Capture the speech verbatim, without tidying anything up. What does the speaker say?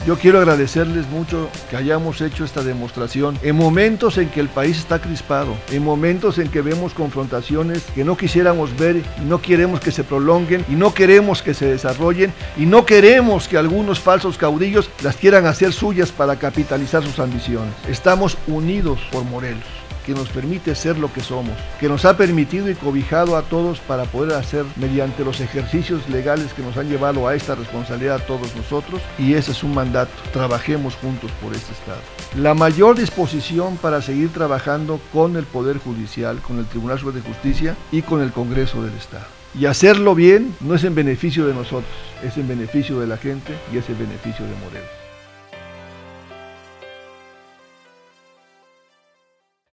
Yo quiero agradecerles mucho que hayamos hecho esta demostración en momentos en que el país está crispado, en momentos en que vemos confrontaciones que no quisiéramos ver y no queremos que se prolonguen y no queremos que se desarrollen y no queremos que algunos falsos caudillos las quieran hacer suyas para capitalizar sus ambiciones. Estamos unidos por Morelos, que nos permite ser lo que somos, que nos ha permitido y cobijado a todos para poder hacer mediante los ejercicios legales que nos han llevado a esta responsabilidad a todos nosotros, y ese es un mandato: trabajemos juntos por este Estado. La mayor disposición para seguir trabajando con el Poder Judicial, con el Tribunal Superior de Justicia y con el Congreso del Estado. Y hacerlo bien no es en beneficio de nosotros, es en beneficio de la gente y es en beneficio de Morelos.